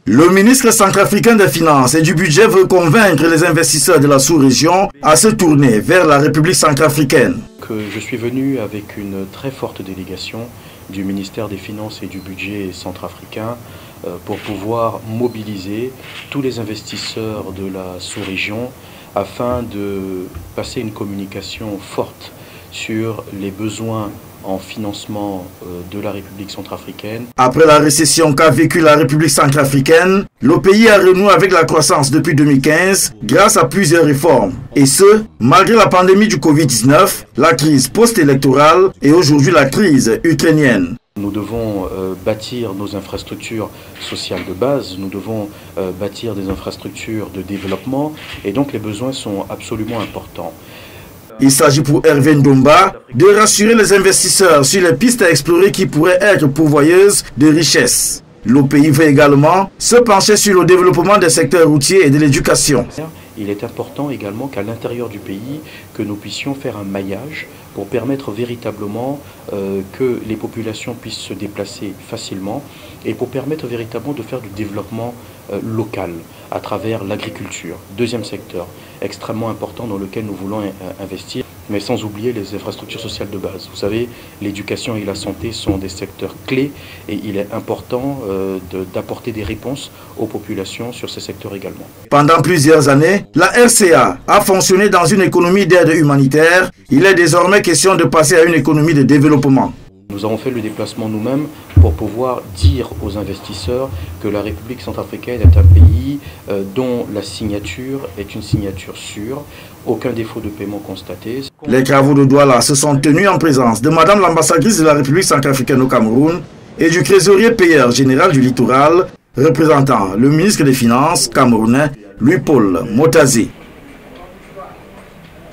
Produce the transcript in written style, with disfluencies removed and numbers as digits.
Le ministre centrafricain des Finances et du Budget veut convaincre les investisseurs de la sous-région à se tourner vers la République centrafricaine. Je suis venu avec une très forte délégation du ministère des Finances et du Budget centrafricain pour pouvoir mobiliser tous les investisseurs de la sous-région afin de passer une communication forte sur les besoins en financement de la République centrafricaine. Après la récession qu'a vécue la République centrafricaine, le pays a renoué avec la croissance depuis 2015 grâce à plusieurs réformes. Et ce, malgré la pandémie du Covid-19, la crise post-électorale et aujourd'hui la crise ukrainienne. Nous devons bâtir nos infrastructures sociales de base, nous devons bâtir des infrastructures de développement et donc les besoins sont absolument importants. Il s'agit pour Hervé Ndomba de rassurer les investisseurs sur les pistes à explorer qui pourraient être pourvoyeuses de richesses. Le pays veut également se pencher sur le développement des secteurs routiers et de l'éducation. Il est important également qu'à l'intérieur du pays, que nous puissions faire un maillage pour permettre véritablement que les populations puissent se déplacer facilement et pour permettre véritablement de faire du développement local à travers l'agriculture. Deuxième secteur extrêmement important dans lequel nous voulons investir, mais sans oublier les infrastructures sociales de base. Vous savez, l'éducation et la santé sont des secteurs clés et il est important d'apporter des réponses aux populations sur ces secteurs également. Pendant plusieurs années, la RCA a fonctionné dans une économie d'aide humanitaire. Il est désormais question de passer à une économie de développement. Nous avons fait le déplacement nous-mêmes pour pouvoir dire aux investisseurs que la République centrafricaine est un pays dont la signature est une signature sûre, aucun défaut de paiement constaté. Les travaux de Douala se sont tenus en présence de Madame l'ambassadrice de la République centrafricaine au Cameroun et du trésorier payeur général du littoral, représentant le ministre des Finances camerounais, Louis-Paul Motazi.